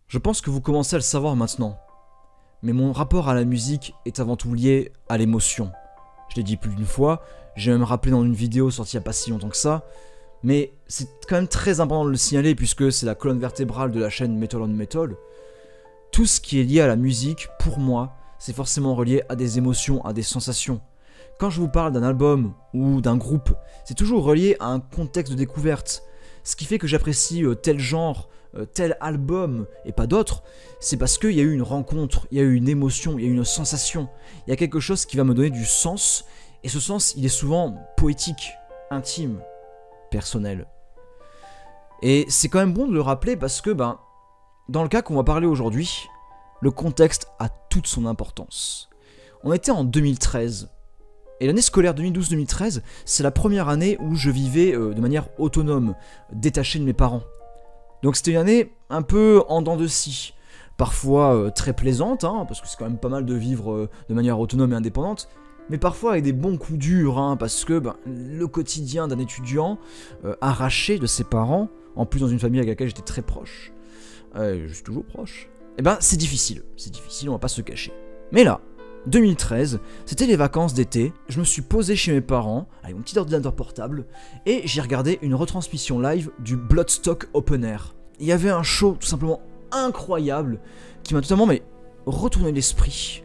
Je pense que vous commencez à le savoir maintenant, mais mon rapport à la musique est avant tout lié à l'émotion. Je l'ai dit plus d'une fois, j'ai même rappelé dans une vidéo sortie il n'y a pas si longtemps que ça, mais c'est quand même très important de le signaler puisque c'est la colonne vertébrale de la chaîne Metal on Metal. Tout ce qui est lié à la musique, pour moi, c'est forcément relié à des émotions, à des sensations. Quand je vous parle d'un album ou d'un groupe, c'est toujours relié à un contexte de découverte. Ce qui fait que j'apprécie tel genre, tel album et pas d'autres, c'est parce qu'il y a eu une rencontre, il y a eu une émotion, il y a eu une sensation. Il y a quelque chose qui va me donner du sens, et ce sens, il est souvent poétique, intime, personnel. Et c'est quand même bon de le rappeler parce que, dans le cas qu'on va parler aujourd'hui, le contexte a toute son importance. On était en 2013, et l'année scolaire 2012-2013, c'est la première année où je vivais de manière autonome, détaché de mes parents. Donc c'était une année un peu en dents de scie, parfois très plaisante, parce que c'est quand même pas mal de vivre de manière autonome et indépendante, mais parfois avec des bons coups durs, parce que le quotidien d'un étudiant arraché de ses parents, en plus dans une famille avec laquelle j'étais très proche, je suis toujours proche, c'est difficile, on va pas se cacher. Mais là, 2013, c'était les vacances d'été, je me suis posé chez mes parents, avec mon petit ordinateur portable, et j'ai regardé une retransmission live du Bloodstock Open Air. Il y avait un show tout simplement incroyable, qui m'a totalement retourné l'esprit,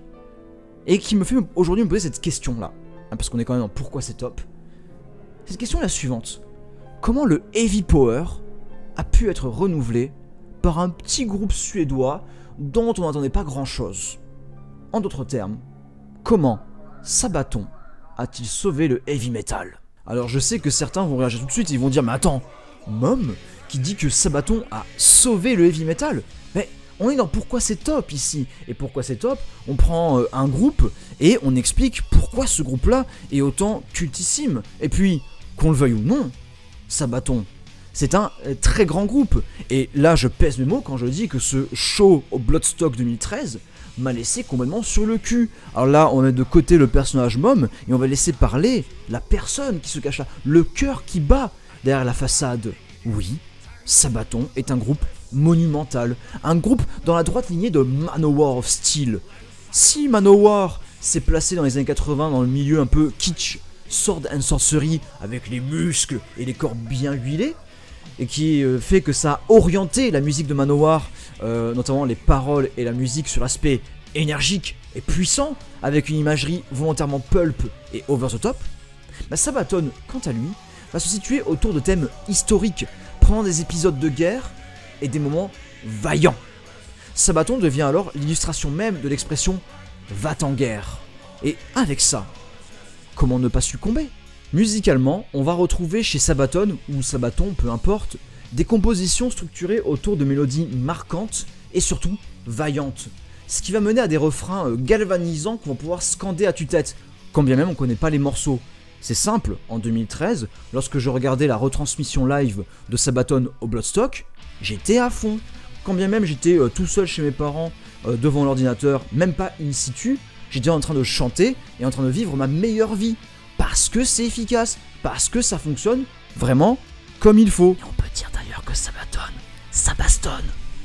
et qui me fait aujourd'hui me poser cette question-là, parce qu'on est quand même dans pourquoi c'est top. Cette question est la suivante: comment le Heavy Power a pu être renouvelé par un petit groupe suédois dont on n'attendait pas grand-chose? En d'autres termes, comment Sabaton a-t-il sauvé le heavy metal? Alors je sais que certains vont réagir tout de suite, ils vont dire: mais attends, Mom qui dit que Sabaton a sauvé le heavy metal? Mais on est dans pourquoi c'est top ici. Et pourquoi c'est top, on prend un groupe et on explique pourquoi ce groupe-là est autant cultissime. Et puis, qu'on le veuille ou non, Sabaton, c'est un très grand groupe. Et là je pèse mes mots quand je dis que ce show au Bloodstock 2013 m'a laissé complètement sur le cul. Alors là, on met de côté le personnage Mom et on va laisser parler la personne qui se cache là, le cœur qui bat derrière la façade. Oui, Sabaton est un groupe monumental, un groupe dans la droite lignée de Manowar of Steel. Si Manowar s'est placé dans les années 80 dans le milieu un peu kitsch, sword and sorcery, avec les muscles et les corps bien huilés, et qui fait que ça a orienté la musique de Manowar, notamment les paroles et la musique sur l'aspect énergique et puissant, avec une imagerie volontairement pulp et over the top, Sabaton, quant à lui, va se situer autour de thèmes historiques, prenant des épisodes de guerre et des moments vaillants. Sabaton devient alors l'illustration même de l'expression « va-t-en guerre ». Et avec ça, comment ne pas succomber? Musicalement, on va retrouver chez Sabaton, ou Sabaton, peu importe, des compositions structurées autour de mélodies marquantes et surtout vaillantes. Ce qui va mener à des refrains galvanisants qu'on va pouvoir scander à tue-tête, quand bien même on ne connaît pas les morceaux. C'est simple, en 2013, lorsque je regardais la retransmission live de Sabaton au Bloodstock, j'étais à fond. Quand bien même j'étais tout seul chez mes parents, devant l'ordinateur, même pas in situ, j'étais en train de chanter et en train de vivre ma meilleure vie. Parce que c'est efficace, parce que ça fonctionne vraiment comme il faut. Et on peut dire d'ailleurs que Sabaton, ça bastonne.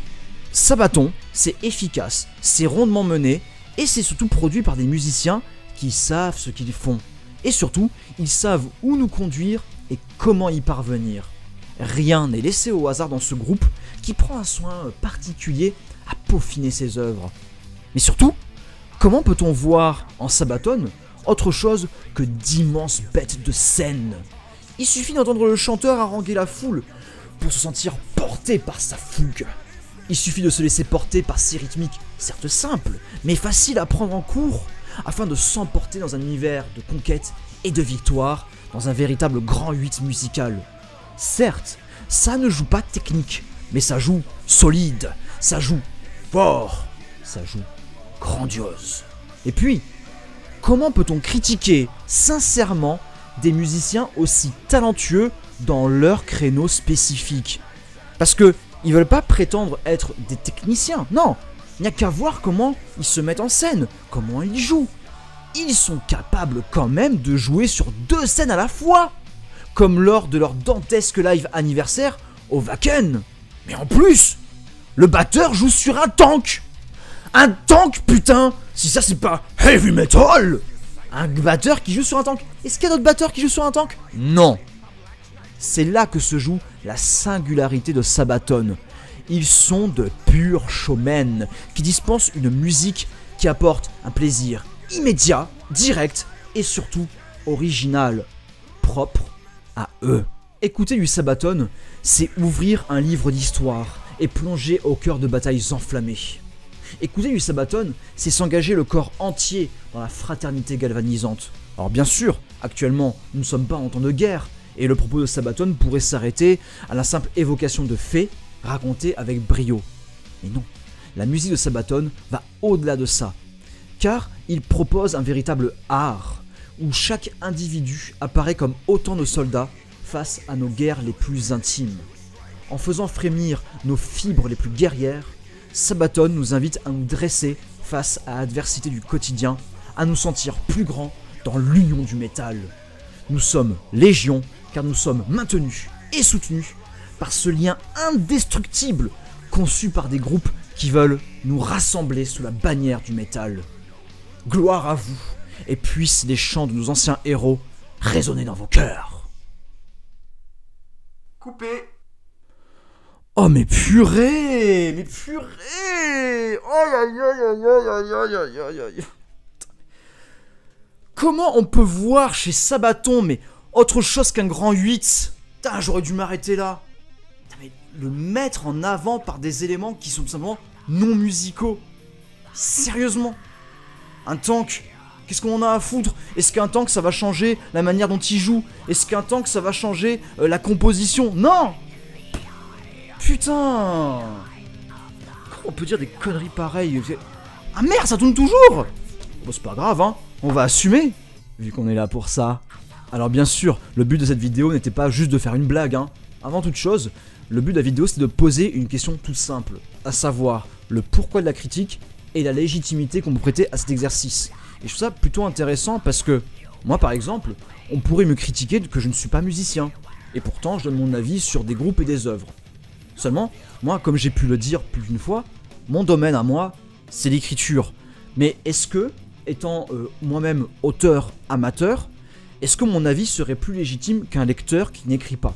Sabaton, c'est efficace, c'est rondement mené, et c'est surtout produit par des musiciens qui savent ce qu'ils font. Et surtout, ils savent où nous conduire et comment y parvenir. Rien n'est laissé au hasard dans ce groupe qui prend un soin particulier à peaufiner ses œuvres. Mais surtout, comment peut-on voir en Sabaton autre chose que d'immenses bêtes de scène? Il suffit d'entendre le chanteur haranguer la foule pour se sentir porté par sa fougue. Il suffit de se laisser porter par ses rythmiques, certes simples, mais faciles à prendre en cours, afin de s'emporter dans un univers de conquête et de victoire, dans un véritable grand 8 musical. Certes, ça ne joue pas technique, mais ça joue solide, ça joue fort, ça joue grandiose. Et puis, comment peut-on critiquer sincèrement des musiciens aussi talentueux dans leur créneau spécifique? Parce que ils veulent pas prétendre être des techniciens, non, il n'y a qu'à voir comment ils se mettent en scène, comment ils jouent. Ils sont capables quand même de jouer sur 2 scènes à la fois, comme lors de leur dantesque live anniversaire au Wacken. Mais en plus, Le batteur joue sur un tank. Un tank, putain. Si ça c'est pas heavy metal. Un batteur qui joue sur un tank. Est-ce qu'il y a d'autres batteurs qui jouent sur un tank? Non. C'est là que se joue la singularité de Sabaton. Ils sont de purs showmen qui dispensent une musique qui apporte un plaisir immédiat, direct et surtout original, propre à eux. Écouter du Sabaton, c'est ouvrir un livre d'histoire et plonger au cœur de batailles enflammées. Écouter du Sabaton, c'est s'engager le corps entier dans la fraternité galvanisante. Alors bien sûr, actuellement, nous ne sommes pas en temps de guerre, et le propos de Sabaton pourrait s'arrêter à la simple évocation de faits racontés avec brio. Mais non, la musique de Sabaton va au-delà de ça, car il propose un véritable art, où chaque individu apparaît comme autant de soldats face à nos guerres les plus intimes. En faisant frémir nos fibres les plus guerrières, Sabaton nous invite à nous dresser face à l'adversité du quotidien, à nous sentir plus grands dans l'union du métal. Nous sommes légion car nous sommes maintenus et soutenus par ce lien indestructible conçu par des groupes qui veulent nous rassembler sous la bannière du métal. Gloire à vous et puissent les chants de nos anciens héros résonner dans vos cœurs. Coupé. Oh mais purée! Mais purée! Oh aïe aïe aïe aïe aïe aïe aïe aïe. Comment on peut voir chez Sabaton, mais autre chose qu'un grand 8? Putain, j'aurais dû m'arrêter là. Putain, mais le mettre en avant par des éléments qui sont tout simplement non musicaux. Sérieusement. Un tank, qu'est-ce qu'on en a à foutre? Est-ce qu'un tank ça va changer la manière dont il joue? Est-ce qu'un tank ça va changer la composition? Non! Putain! Comment on peut dire des conneries pareilles? Ah merde, ça tourne toujours! Bon, c'est pas grave, hein, on va assumer, vu qu'on est là pour ça. Alors bien sûr, le but de cette vidéo n'était pas juste de faire une blague, hein. Avant toute chose, le but de la vidéo c'est de poser une question toute simple, à savoir le pourquoi de la critique et la légitimité qu'on peut prêter à cet exercice. Et je trouve ça plutôt intéressant parce que, moi par exemple, on pourrait me critiquer que je ne suis pas musicien. Et pourtant, je donne mon avis sur des groupes et des œuvres. Seulement, moi, comme j'ai pu le dire plus d'une fois, mon domaine à moi, c'est l'écriture. Mais est-ce que, étant moi-même auteur amateur, est-ce que mon avis serait plus légitime qu'un lecteur qui n'écrit pas?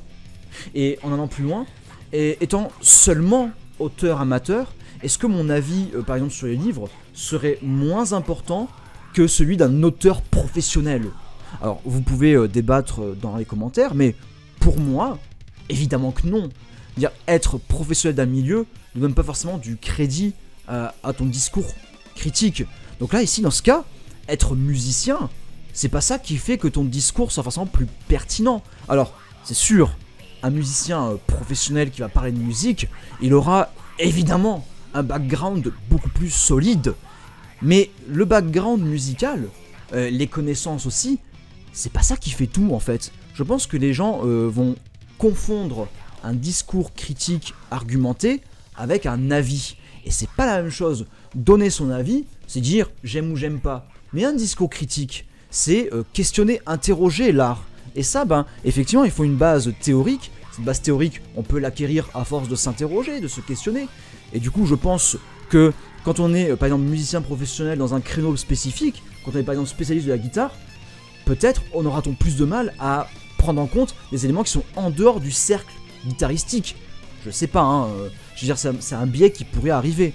Et en allant plus loin, et étant seulement auteur amateur, est-ce que mon avis, par exemple sur les livres, serait moins important que celui d'un auteur professionnel? Alors, vous pouvez débattre dans les commentaires, mais pour moi, évidemment que non. Dire être professionnel d'un milieu ne donne pas forcément du crédit à ton discours critique. Donc là, ici, dans ce cas, être musicien, c'est pas ça qui fait que ton discours soit forcément plus pertinent. Alors, c'est sûr, un musicien professionnel qui va parler de musique, il aura évidemment un background beaucoup plus solide. Mais le background musical, les connaissances aussi, c'est pas ça qui fait tout en fait. Je pense que les gens vont confondre un discours critique argumenté avec un avis. Et c'est pas la même chose. Donner son avis, c'est dire j'aime ou j'aime pas. Mais un discours critique, c'est questionner, interroger l'art. Et ça, ben, effectivement, il faut une base théorique. Cette base théorique, on peut l'acquérir à force de s'interroger, de se questionner. Et du coup, je pense que quand on est, par exemple, musicien professionnel dans un créneau spécifique, quand on est, par exemple, spécialiste de la guitare, peut-être on aura-t-on plus de mal à prendre en compte les éléments qui sont en dehors du cercle guitaristique. Je sais pas, hein, je veux dire, c'est un biais qui pourrait arriver.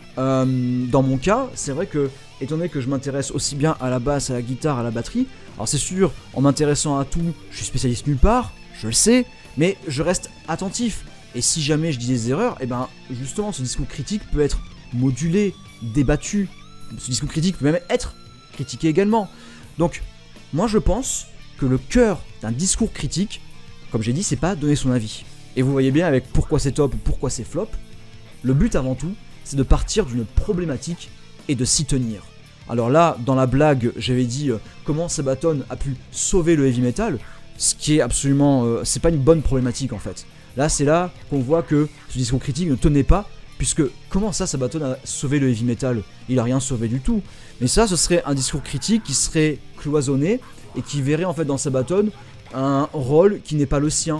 Dans mon cas, c'est vrai que, étant donné que je m'intéresse aussi bien à la basse, à la guitare, à la batterie, alors c'est sûr, en m'intéressant à tout, je suis spécialiste nulle part, je le sais, mais je reste attentif. Et si jamais je dis des erreurs, et ben justement, ce discours critique peut être modulé, débattu. Ce discours critique peut même être critiqué également. Donc, moi je pense que le cœur d'un discours critique, comme j'ai dit, c'est pas donner son avis. Et vous voyez bien avec pourquoi c'est top ou pourquoi c'est flop, le but avant tout, c'est de partir d'une problématique et de s'y tenir. Alors là, dans la blague, j'avais dit comment Sabaton a pu sauver le heavy metal, ce qui est absolument... c'est pas une bonne problématique en fait. Là, c'est là qu'on voit que ce discours critique ne tenait pas, puisque comment ça Sabaton a sauvé le heavy metal? Il a rien sauvé du tout. Mais ça, ce serait un discours critique qui serait cloisonné et qui verrait en fait dans Sabaton un rôle qui n'est pas le sien.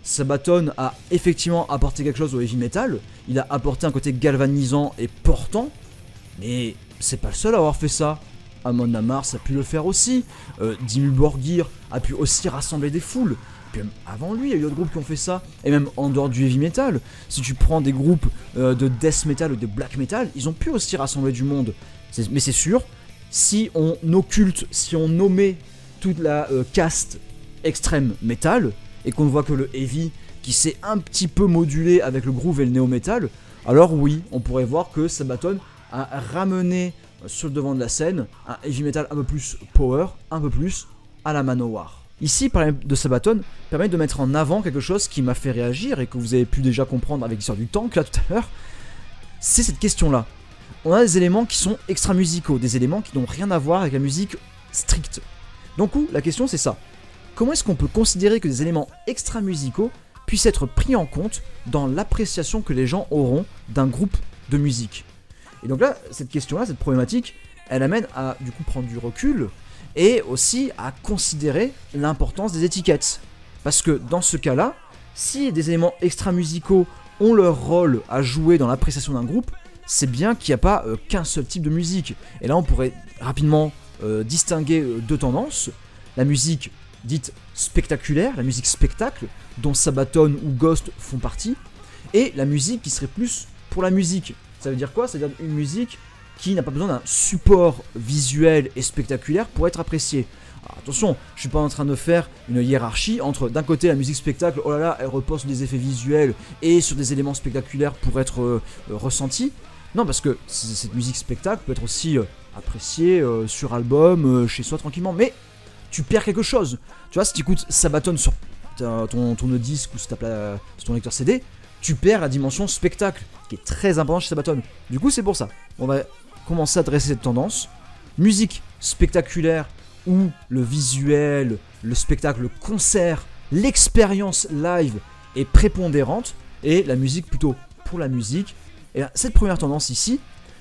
Sabaton a effectivement apporté quelque chose au heavy metal, il a apporté un côté galvanisant et portant, mais c'est pas le seul à avoir fait ça. Amon Amarth a pu le faire aussi, Dimmu Borgir a pu aussi rassembler des foules, puis même avant lui il y a eu d'autres groupes qui ont fait ça, et même en dehors du heavy metal, si tu prends des groupes de death metal ou de black metal, ils ont pu aussi rassembler du monde, mais c'est sûr, si on occulte, si on nommait toute la caste extrême metal, et qu'on ne voit que le heavy qui s'est un petit peu modulé avec le groove et le néo-metal, alors oui, on pourrait voir que Sabaton a ramené sur le devant de la scène un heavy metal un peu plus power, un peu plus à la Manowar. Ici, parler de Sabaton permet de mettre en avant quelque chose qui m'a fait réagir et que vous avez pu déjà comprendre avec l'histoire du tank là tout à l'heure, c'est cette question-là. On a des éléments qui sont extra-musicaux, des éléments qui n'ont rien à voir avec la musique stricte. Donc la question c'est ça. Comment est-ce qu'on peut considérer que des éléments extra-musicaux puissent être pris en compte dans l'appréciation que les gens auront d'un groupe de musique? Et donc là, cette question-là, cette problématique, elle amène à du coup prendre du recul et aussi à considérer l'importance des étiquettes. Parce que dans ce cas-là, si des éléments extra-musicaux ont leur rôle à jouer dans l'appréciation d'un groupe, c'est bien qu'il n'y a pas qu'un seul type de musique. Et là, on pourrait rapidement distinguer deux tendances. La musique dite spectaculaire, la musique spectacle, dont Sabaton ou Ghost font partie, et la musique qui serait plus pour la musique. Ça veut dire quoi? Ça veut dire une musique qui n'a pas besoin d'un support visuel et spectaculaire pour être appréciée. Alors, attention, je suis pas en train de faire une hiérarchie entre d'un côté la musique spectacle, oh là là, elle repose sur des effets visuels et sur des éléments spectaculaires pour être ressentis. Non, parce que cette musique spectacle peut être aussi appréciée sur album, chez soi tranquillement, mais tu perds quelque chose. Tu vois, si tu écoutes Sabaton sur ton disque ou sur ton lecteur CD, tu perds la dimension spectacle, qui est très importante chez Sabaton. Du coup, c'est pour ça. On va commencer à dresser cette tendance. Musique spectaculaire, où le visuel, le spectacle, le concert, l'expérience live est prépondérante, et la musique plutôt pour la musique. Et là, cette première tendance ici,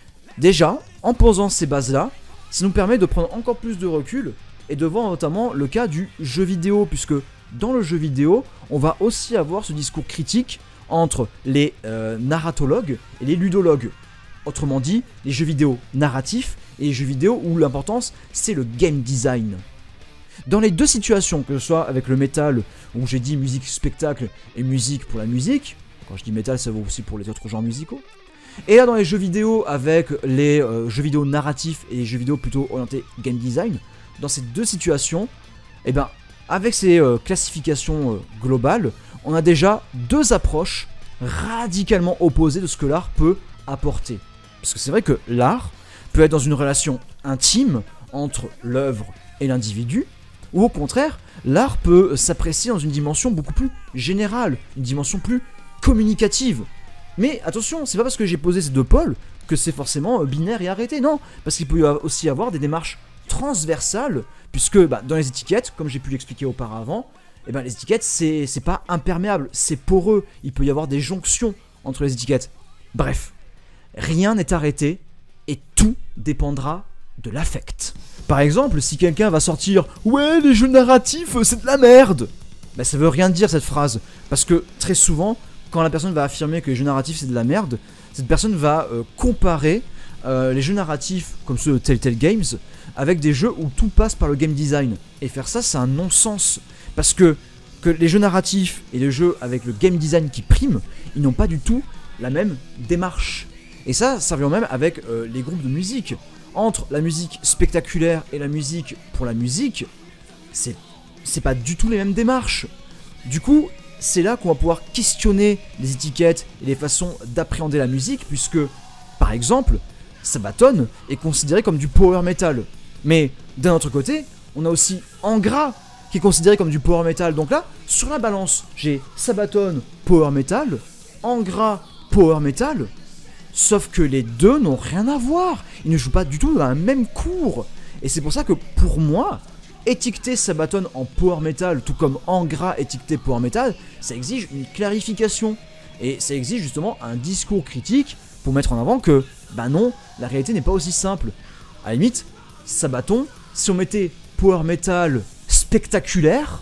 déjà, en posant ces bases-là, ça nous permet de prendre encore plus de recul et de voir notamment le cas du jeu vidéo, puisque dans le jeu vidéo, on va aussi avoir ce discours critique entre les narratologues et les ludologues. Autrement dit, les jeux vidéo narratifs et les jeux vidéo où l'importance, c'est le game design. Dans les deux situations, que ce soit avec le métal, où j'ai dit musique spectacle et musique pour la musique, quand je dis métal, ça vaut aussi pour les autres genres musicaux, et là dans les jeux vidéo avec les jeux vidéo narratifs et les jeux vidéo plutôt orientés game design, dans ces deux situations, eh ben, avec ces classifications globales, on a déjà deux approches radicalement opposées de ce que l'art peut apporter. Parce que c'est vrai que l'art peut être dans une relation intime entre l'œuvre et l'individu, ou au contraire, l'art peut s'apprécier dans une dimension beaucoup plus générale, une dimension plus communicative. Mais attention, c'est pas parce que j'ai posé ces deux pôles que c'est forcément binaire et arrêté, non, parce qu'il peut aussi y avoir des démarches transversales, puisque dans les étiquettes, comme j'ai pu l'expliquer auparavant, les étiquettes c'est pas imperméable, c'est poreux, il peut y avoir des jonctions entre les étiquettes. Bref, rien n'est arrêté et tout dépendra de l'affect. Par exemple, si quelqu'un va sortir « Ouais, les jeux narratifs, c'est de la merde !» ça veut rien dire cette phrase, parce que très souvent, quand la personne va affirmer que les jeux narratifs c'est de la merde, cette personne va comparer les jeux narratifs comme ceux de Telltale Games avec des jeux où tout passe par le game design. Et faire ça, c'est un non-sens. Parce que les jeux narratifs et les jeux avec le game design qui priment, ils n'ont pas du tout la même démarche. Et ça vient même avec les groupes de musique. Entre la musique spectaculaire et la musique pour la musique, c'est pas du tout les mêmes démarches. Du coup, c'est là qu'on va pouvoir questionner les étiquettes et les façons d'appréhender la musique, puisque, par exemple, Sabaton est considéré comme du power metal. Mais d'un autre côté, on a aussi Angra qui est considéré comme du power metal. Donc là, sur la balance, j'ai Sabaton power metal, Angra power metal, sauf que les deux n'ont rien à voir. Ils ne jouent pas du tout dans la même cour. Et c'est pour ça que pour moi, étiqueter Sabaton en power metal, tout comme Angra étiqueté power metal, ça exige une clarification. Et ça exige justement un discours critique pour mettre en avant que, non, la réalité n'est pas aussi simple. À la limite, Sabaton, si on mettait power metal spectaculaire,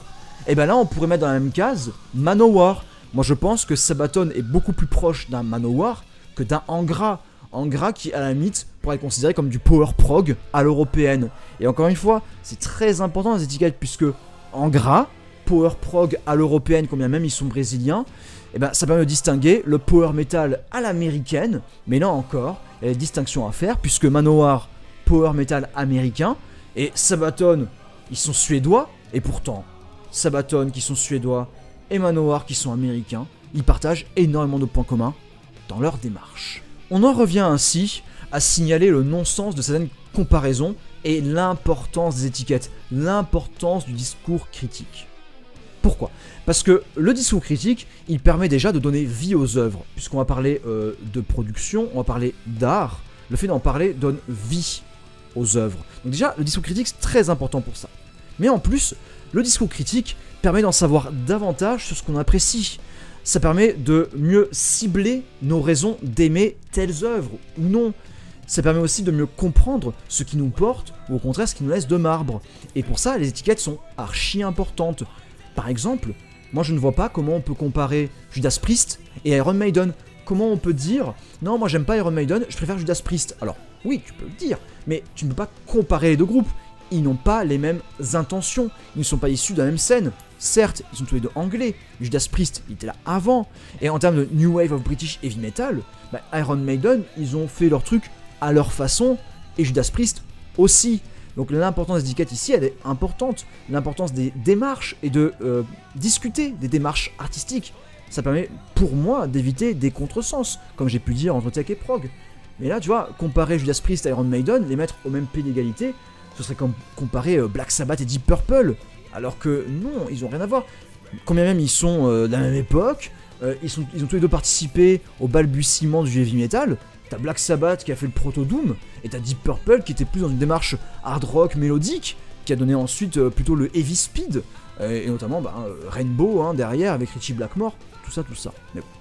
Et ben là on pourrait mettre dans la même case Manowar. Moi je pense que Sabaton est beaucoup plus proche d'un Manowar que d'un Angra. Angra qui à la limite pourrait être considéré comme du power prog à l'européenne. Et encore une fois, c'est très important les étiquettes puisque Angra, power prog à l'européenne, combien même ils sont brésiliens, et ben ça permet de distinguer le power metal à l'américaine, mais là encore, il y a des distinctions à faire puisque Manowar, power metal américain, et Sabaton, ils sont suédois, et pourtant, Sabaton qui sont suédois et Manowar qui sont américains, ils partagent énormément de points communs dans leur démarche. On en revient ainsi à signaler le non-sens de certaines comparaisons et l'importance des étiquettes, l'importance du discours critique. Pourquoi? Parce que le discours critique, il permet déjà de donner vie aux œuvres, puisqu'on va parler de production, on va parler d'art, le fait d'en parler donne vie aux œuvres. Donc déjà, le discours critique, c'est très important pour ça. Mais en plus, le discours critique permet d'en savoir davantage sur ce qu'on apprécie. Ça permet de mieux cibler nos raisons d'aimer telles œuvres ou non. Ça permet aussi de mieux comprendre ce qui nous porte ou au contraire ce qui nous laisse de marbre. Et pour ça, les étiquettes sont archi importantes. Par exemple, moi je ne vois pas comment on peut comparer Judas Priest et Iron Maiden. Comment on peut dire « Non, moi j'aime pas Iron Maiden, je préfère Judas Priest ». Alors, oui, tu peux le dire, mais tu ne peux pas comparer les deux groupes. Ils n'ont pas les mêmes intentions, ils ne sont pas issus de la même scène. Certes, ils sont tous les deux anglais, Judas Priest, il était là avant, et en termes de New Wave of British Heavy Metal, Iron Maiden, ils ont fait leur truc à leur façon, et Judas Priest aussi. Donc l'importance des étiquettes ici, elle est importante. L'importance des démarches, et de discuter des démarches artistiques. Ça permet, pour moi, d'éviter des contresens, comme j'ai pu dire entre tech et prog. Mais là, tu vois, comparer Judas Priest à Iron Maiden, les mettre au même pied d'égalité, ce serait comme comparer Black Sabbath et Deep Purple. Alors que non, ils ont rien à voir. Combien même ils sont de la même époque, ils ont tous les deux participé au balbutiement du heavy metal. T'as Black Sabbath qui a fait le proto-doom, et t'as Deep Purple qui était plus dans une démarche hard rock mélodique, qui a donné ensuite plutôt le heavy speed, et notamment Rainbow derrière avec Richie Blackmore, tout ça. Mais bon.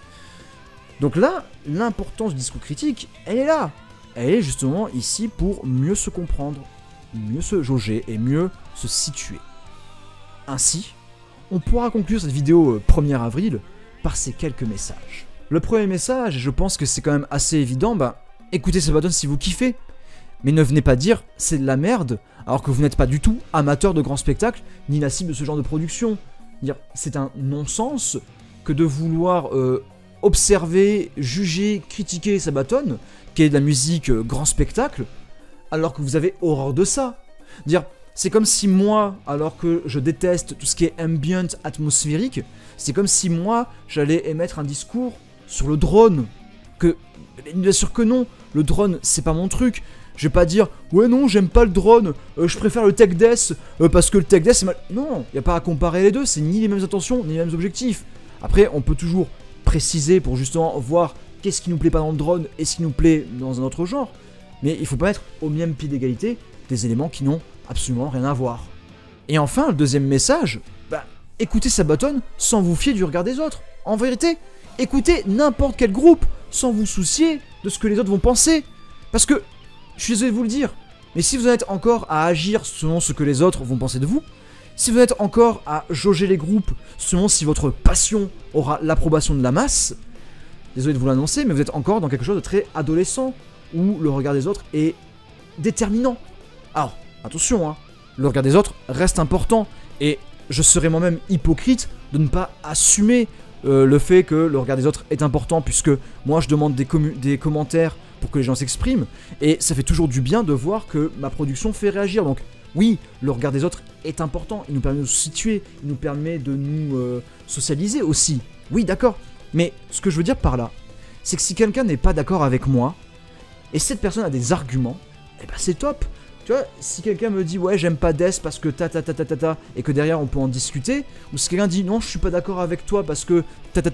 Donc là, l'importance du discours critique, elle est là. Elle est justement ici pour mieux se comprendre, mieux se jauger et mieux se situer. Ainsi, on pourra conclure cette vidéo 1er avril par ces quelques messages. Le premier message, et je pense que c'est quand même assez évident, écoutez Sabaton si vous kiffez, mais ne venez pas dire c'est de la merde, alors que vous n'êtes pas du tout amateur de grands spectacles, ni la cible de ce genre de production. C'est un non-sens que de vouloir observer, juger, critiquer Sabaton, qui est de la musique grand spectacle, alors que vous avez horreur de ça. C'est comme si moi, alors que je déteste tout ce qui est ambient, atmosphérique, c'est comme si moi, j'allais émettre un discours sur le drone. Bien sûr que non, le drone, c'est pas mon truc. Je vais pas dire, ouais non, j'aime pas le drone, je préfère le tech death, parce que le tech death c'est mal... Non, y a pas à comparer les deux, c'est ni les mêmes intentions, ni les mêmes objectifs. Après, on peut toujours préciser pour justement voir qu'est-ce qui nous plaît pas dans le drone et ce qui nous plaît dans un autre genre. Mais il faut pas mettre au même pied d'égalité des éléments qui n'ont absolument rien à voir. Et enfin, le deuxième message, écoutez Sabaton sans vous fier du regard des autres. En vérité, écoutez n'importe quel groupe sans vous soucier de ce que les autres vont penser. Parce que, je suis désolé de vous le dire, mais si vous en êtes encore à agir selon ce que les autres vont penser de vous, si vous êtes encore à jauger les groupes selon si votre passion aura l'approbation de la masse, désolé de vous l'annoncer, mais vous êtes encore dans quelque chose de très adolescent, où le regard des autres est déterminant. Alors, attention, le regard des autres reste important, et je serais moi-même hypocrite de ne pas assumer le fait que le regard des autres est important, puisque moi je demande des commentaires pour que les gens s'expriment, et ça fait toujours du bien de voir que ma production fait réagir. Donc oui, le regard des autres est important, il nous permet de nous situer, il nous permet de nous socialiser aussi. Oui, d'accord, mais ce que je veux dire par là, c'est que si quelqu'un n'est pas d'accord avec moi, et cette personne a des arguments, c'est top. Tu vois, si quelqu'un me dit ouais j'aime pas Death parce que et que derrière on peut en discuter, ou si quelqu'un dit non je suis pas d'accord avec toi parce que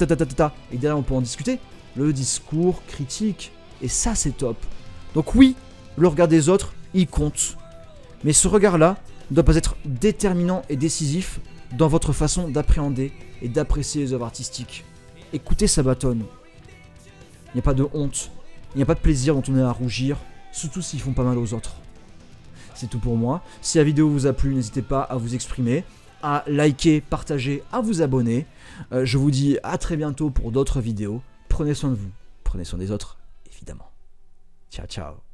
et derrière on peut en discuter, le discours critique, et ça c'est top. Donc oui, le regard des autres, il compte, mais ce regard-là ne doit pas être déterminant et décisif dans votre façon d'appréhender et d'apprécier les œuvres artistiques. Écoutez Sabaton, il n'y a pas de honte, il n'y a pas de plaisir dont on est à rougir, surtout s'ils font pas mal aux autres. C'est tout pour moi. Si la vidéo vous a plu, n'hésitez pas à vous exprimer. à liker, partager, à vous abonner. Je vous dis à très bientôt pour d'autres vidéos. Prenez soin de vous, prenez soin des autres, évidemment. Ciao, ciao.